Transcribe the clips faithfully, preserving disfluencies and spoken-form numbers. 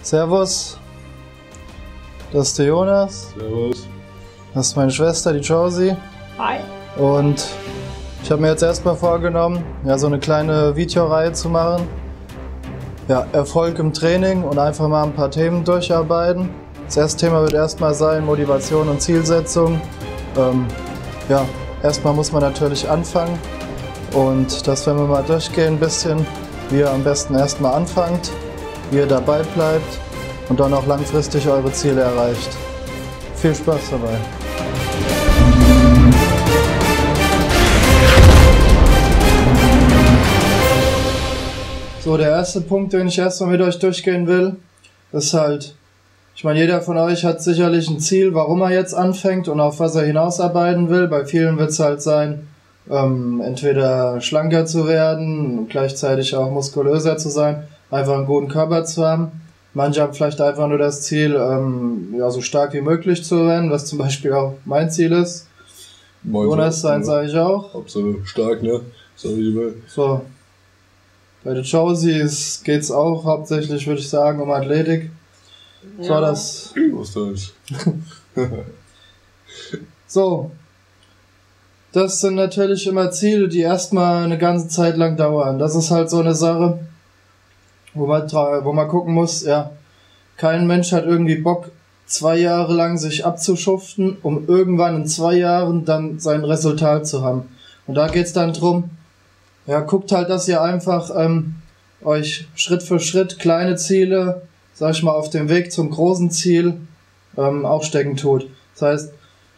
Servus, das ist der Jonas. Servus. Das ist meine Schwester, die Josie. Hi. Und ich habe mir jetzt erstmal vorgenommen, ja, so eine kleine Videoreihe zu machen. Ja, Erfolg im Training und einfach mal ein paar Themen durcharbeiten. Das erste Thema wird erstmal sein Motivation und Zielsetzung. Ähm, ja, erstmal muss man natürlich anfangen. Und das werden wir mal durchgehen ein bisschen, wie ihr am besten erstmal anfangt, wie ihr dabei bleibt und dann auch langfristig eure Ziele erreicht. Viel Spaß dabei! So, der erste Punkt, den ich erstmal mit euch durchgehen will, ist halt, ich meine, jeder von euch hat sicherlich ein Ziel, warum er jetzt anfängt und auf was er hinausarbeiten will. Bei vielen wird es halt sein, ähm, entweder schlanker zu werden, gleichzeitig auch muskulöser zu sein, einfach einen guten Körper zu haben. Manche haben vielleicht einfach nur das Ziel, ähm, ja, so stark wie möglich zu werden, was zum Beispiel auch mein Ziel ist. Moin, Jonas, sein sage ich auch. Hauptsache stark, ne? Sag ich immer. So. Bei der Josie geht es auch hauptsächlich, würde ich sagen, um Athletik. Ja. So, das. Was das? So. Das sind natürlich immer Ziele, die erstmal eine ganze Zeit lang dauern. Das ist halt so eine Sache, wo man, wo man gucken muss, ja, kein Mensch hat irgendwie Bock, zwei Jahre lang sich abzuschuften, um irgendwann in zwei Jahren dann sein Resultat zu haben. Und da geht's dann drum, ja, guckt halt, dass ihr einfach ähm, euch Schritt für Schritt kleine Ziele, sag ich mal, auf dem Weg zum großen Ziel ähm, auch stecken tut. Das heißt,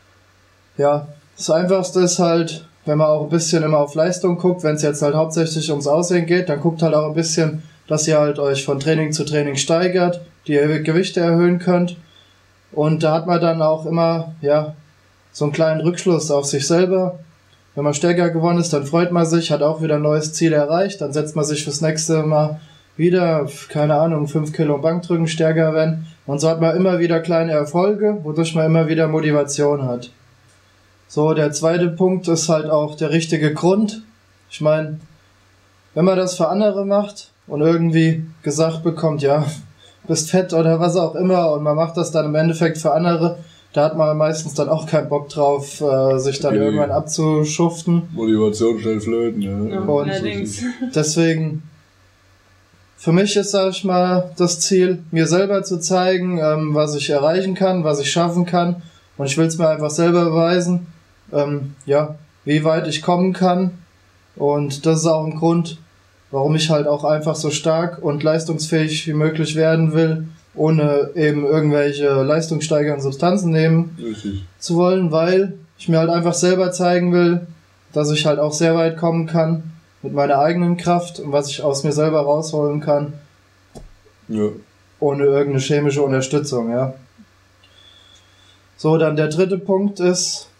ja, das Einfachste ist halt, wenn man auch ein bisschen immer auf Leistung guckt, wenn es jetzt halt hauptsächlich ums Aussehen geht, dann guckt halt auch ein bisschen, dass ihr halt euch von Training zu Training steigert, die ihr Gewichte erhöhen könnt. Und da hat man dann auch immer, ja, so einen kleinen Rückschluss auf sich selber. Wenn man stärker geworden ist, dann freut man sich, hat auch wieder ein neues Ziel erreicht, dann setzt man sich fürs nächste Mal wieder, keine Ahnung, fünf Kilo Bankdrücken stärker werden. Und so hat man immer wieder kleine Erfolge, wodurch man immer wieder Motivation hat. So, der zweite Punkt ist halt auch der richtige Grund. Ich meine, wenn man das für andere macht und irgendwie gesagt bekommt, ja, bist fett oder was auch immer und man macht das dann im Endeffekt für andere, da hat man meistens dann auch keinen Bock drauf, äh, sich dann Okay. irgendwann abzuschuften. Motivation schnell flöten, ja. Ja, Und allerdings. deswegen, für mich ist, sag ich mal, das Ziel, mir selber zu zeigen, ähm, was ich erreichen kann, was ich schaffen kann. Und ich will es mir einfach selber beweisen, ähm, ja, wie weit ich kommen kann. Und das ist auch ein Grund, warum ich halt auch einfach so stark und leistungsfähig wie möglich werden will, ohne eben irgendwelche leistungssteigernden Substanzen nehmen Richtig. zu wollen, weil ich mir halt einfach selber zeigen will, dass ich halt auch sehr weit kommen kann mit meiner eigenen Kraft und was ich aus mir selber rausholen kann, Ja. ohne irgendeine chemische Unterstützung, ja. So, dann der dritte Punkt ist,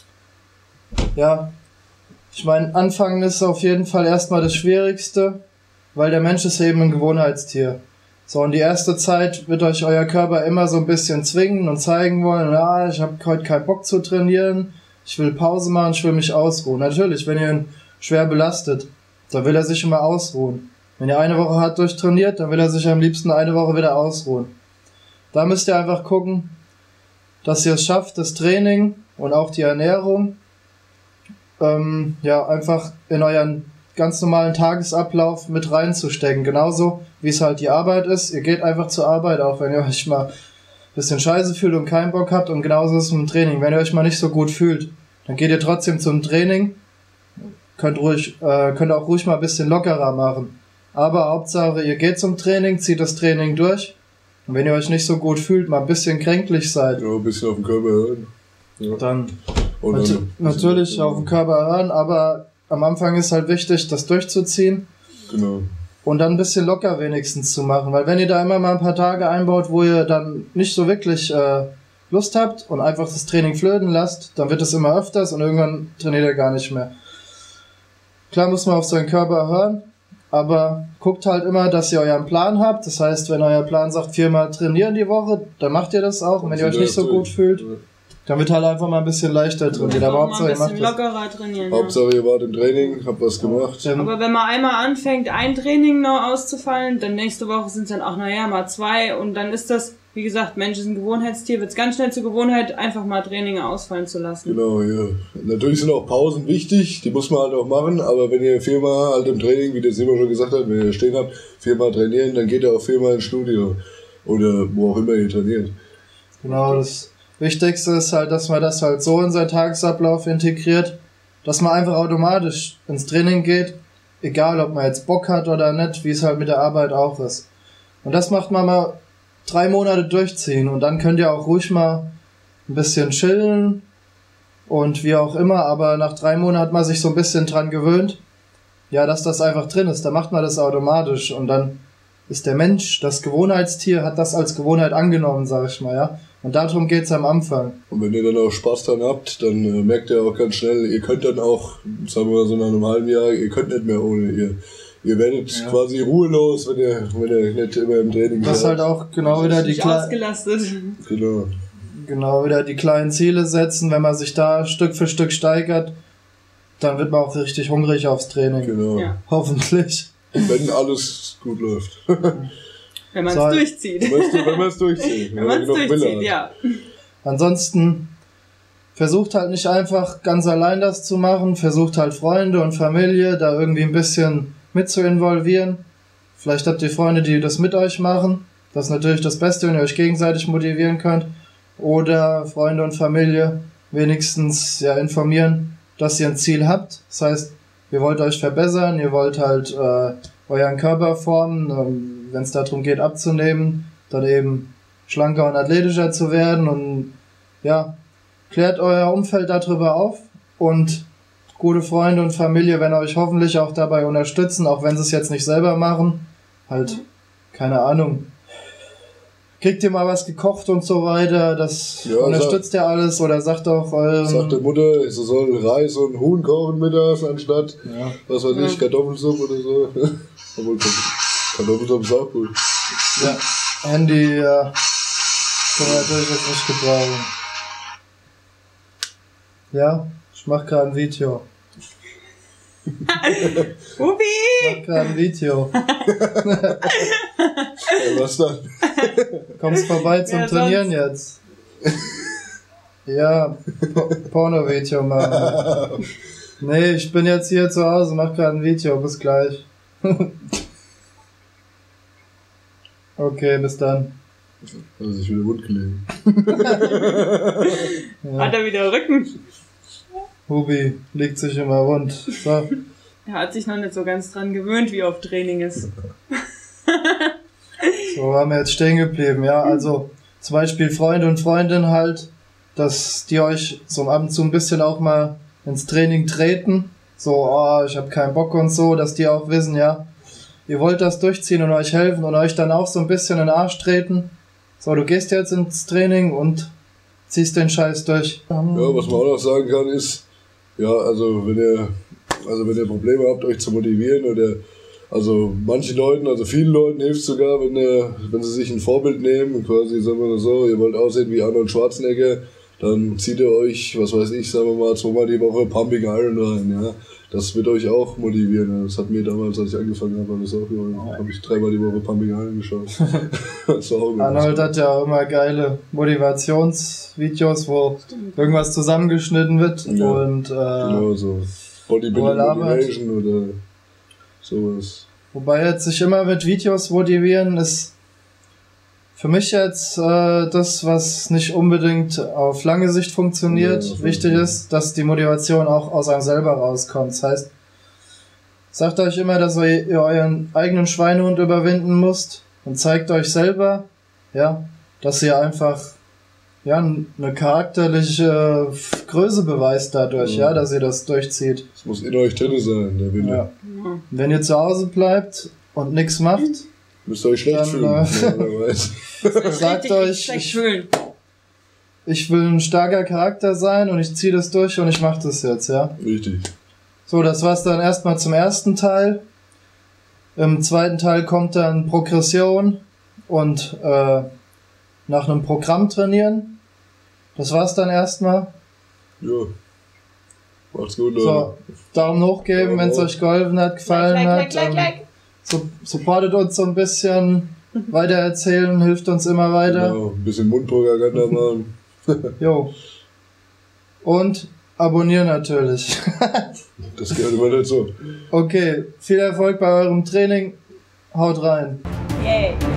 ja, ich meine, anfangen ist auf jeden Fall erstmal das Schwierigste, weil der Mensch ist eben ein Gewohnheitstier. So, und die erste Zeit wird euch euer Körper immer so ein bisschen zwingen und zeigen wollen, ja, ich habe heute keinen Bock zu trainieren, ich will Pause machen, ich will mich ausruhen. Natürlich, wenn ihr ihn schwer belastet, dann will er sich immer ausruhen. Wenn ihr eine Woche hart durchtrainiert, dann will er sich am liebsten eine Woche wieder ausruhen. Da müsst ihr einfach gucken, dass ihr es schafft, das Training und auch die Ernährung ähm, ja, einfach in euren ganz normalen Tagesablauf mit reinzustecken. Genauso wie es halt die Arbeit ist. Ihr geht einfach zur Arbeit, auch wenn ihr euch mal ein bisschen scheiße fühlt und keinen Bock habt. Und genauso ist es mit dem Training. Wenn ihr euch mal nicht so gut fühlt, dann geht ihr trotzdem zum Training. Könnt ruhig, äh, könnt auch ruhig mal ein bisschen lockerer machen. Aber Hauptsache, ihr geht zum Training, zieht das Training durch. Und wenn ihr euch nicht so gut fühlt, mal ein bisschen kränklich seid, Ja, ein bisschen auf den Körper hören. Ja. dann Und nat- dann- natürlich auf den Körper hören, aber am Anfang ist halt wichtig, das durchzuziehen Genau. und dann ein bisschen locker wenigstens zu machen. Weil wenn ihr da immer mal ein paar Tage einbaut, wo ihr dann nicht so wirklich äh, Lust habt und einfach das Training flöten lasst, dann wird es immer öfters und irgendwann trainiert ihr gar nicht mehr. Klar muss man auf seinen Körper hören, aber guckt halt immer, dass ihr euren Plan habt. Das heißt, wenn euer Plan sagt, viermal trainieren die Woche, dann macht ihr das auch. Und wenn ihr euch nicht so gut fühlt, Dann wird halt einfach mal ein bisschen leichter trainiert. Ja, Aber mal Hauptsache, ein ihr macht bisschen das. lockerer trainieren. Ja. Hauptsache ihr wart im Training, habt was gemacht. Ähm, Aber wenn man einmal anfängt, ein Training noch auszufallen, dann nächste Woche sind es dann auch, naja, mal zwei und dann ist das, wie gesagt, Mensch ist ein Gewohnheitstier, wird es ganz schnell zur Gewohnheit, einfach mal Training ausfallen zu lassen. Genau, ja. Natürlich sind auch Pausen wichtig, die muss man halt auch machen, aber wenn ihr viermal halt im Training, wie der Simon schon gesagt hat, wenn ihr stehen habt, viermal trainieren, dann geht ihr auch viermal ins Studio. Oder wo auch immer ihr trainiert. Genau, das Wichtigste ist halt, dass man das halt so in seinen Tagesablauf integriert, dass man einfach automatisch ins Training geht, egal ob man jetzt Bock hat oder nicht, wie es halt mit der Arbeit auch ist. Und das macht man mal drei Monate durchziehen und dann könnt ihr auch ruhig mal ein bisschen chillen und wie auch immer, aber nach drei Monaten hat man sich so ein bisschen dran gewöhnt, ja, dass das einfach drin ist, dann macht man das automatisch und dann ist der Mensch, das Gewohnheitstier, hat das als Gewohnheit angenommen, sag ich mal, ja. Und darum geht's am Anfang. Und wenn ihr dann auch Spaß dran habt, dann äh, merkt ihr auch ganz schnell, ihr könnt dann auch, sagen wir mal so nach einem halben Jahr, ihr könnt nicht mehr ohne. Ihr, ihr werdet ja. quasi ruhelos, wenn ihr, wenn ihr nicht immer im Training seid. Das ist halt auch genau wieder die Kle- ausgelastet. Genau. Genau, wieder die kleinen Ziele setzen. Wenn man sich da Stück für Stück steigert, dann wird man auch richtig hungrig aufs Training. Genau. Ja. Hoffentlich. Wenn alles gut läuft. Wenn man es So, durchzieht. Wenn man es durchzieht. Wenn man es durchzieht, ja. Ansonsten versucht halt nicht einfach ganz allein das zu machen, versucht halt Freunde und Familie da irgendwie ein bisschen mit zu involvieren. Vielleicht habt ihr Freunde, die das mit euch machen. Das ist natürlich das Beste, wenn ihr euch gegenseitig motivieren könnt. Oder Freunde und Familie wenigstens ja informieren, dass ihr ein Ziel habt. Das heißt, ihr wollt euch verbessern, ihr wollt halt äh, euren Körper formen, ähm, wenn es darum geht abzunehmen, dann eben schlanker und athletischer zu werden und ja, klärt euer Umfeld darüber auf und gute Freunde und Familie werden euch hoffentlich auch dabei unterstützen, auch wenn sie es jetzt nicht selber machen. Halt, keine Ahnung. Kriegt ihr mal was gekocht und so weiter, das ja, unterstützt ja alles oder sagt auch eurem... Sagt der Mutter, sie soll Reis und Huhn kochen mittags anstatt, ja. was weiß ich, Kartoffelsuppe oder so. Obwohl, Kartoffelsuppe ist auch gut. Ja, Handy, ja, kann man natürlich jetzt nicht gebrauchen. Ja, ich mach gerade ein Video. Ubi! Ich mach gerade ein Video. Ja, was dann? Kommst vorbei zum Ja, Trainieren jetzt. Ja, po Porno-Video machen. Nee, ich bin jetzt hier zu Hause, mach gerade ein Video, bis gleich. Okay, bis dann. Hat er sich wieder wund gelegen. Ja. Hat er wieder Rücken? Hubi legt sich immer rund. So. Er hat sich noch nicht so ganz dran gewöhnt, wie auf Training ist. So, waren wir jetzt stehen geblieben, ja, also zum Beispiel Freunde und Freundinnen halt, dass die euch so ab und zu ein bisschen auch mal ins Training treten, so, oh, ich hab keinen Bock und so, dass die auch wissen, ja, ihr wollt das durchziehen und euch helfen und euch dann auch so ein bisschen in den Arsch treten, so, du gehst jetzt ins Training und ziehst den Scheiß durch. Ja, was man auch noch sagen kann ist, ja, also wenn ihr, also wenn ihr Probleme habt, euch zu motivieren oder also manchen Leuten, also vielen Leuten hilft es sogar, wenn, äh, wenn sie sich ein Vorbild nehmen, quasi, sagen wir mal so, ihr wollt aussehen wie Arnold Schwarzenegger, dann zieht ihr euch, was weiß ich, sagen wir mal, zweimal die Woche Pumping Iron rein, ja. Das wird euch auch motivieren. Das hat mir damals, als ich angefangen habe, das auch gemacht. Habe ich dreimal die Woche Pumping Iron geschaut. Das war auch Arnold hat ja auch immer geile Motivationsvideos, wo irgendwas zusammengeschnitten wird ja, und äh, genau so. Bodybuilding Motivation oder sowas. Wobei jetzt sich immer mit Videos motivieren ist für mich jetzt äh, das, was nicht unbedingt auf lange Sicht funktioniert. Ja, wichtig ist, dass die Motivation auch aus einem selber rauskommt. Das heißt, sagt euch immer, dass ihr euren eigenen Schweinehund überwinden müsst und zeigt euch selber, ja, dass ihr einfach ja eine charakterliche Größe beweist dadurch, ja, ja dass ihr das durchzieht. Es muss in euch drin sein, der Wille. Ja. Wenn ihr zu Hause bleibt und nichts macht, müsst ihr euch schlecht dann, fühlen. Äh, sagt euch, ich, ich will ein starker Charakter sein und ich ziehe das durch und ich mache das jetzt, ja. Richtig. So, das war's dann erstmal zum ersten Teil. Im zweiten Teil kommt dann Progression und äh, nach einem Programm trainieren. Das war's dann erstmal. Ja. Macht's gut, Leute. So, Daumen hoch geben, wenn es euch geholfen hat, gefallen like, like, hat. like, Ähm, like, like. So, supportet uns so ein bisschen, weitererzählen, hilft uns immer weiter. Genau, ein bisschen Mundpropaganda machen. Jo. Und abonnieren natürlich. Das gehört immer dazu. Okay, viel Erfolg bei eurem Training. Haut rein. Yay.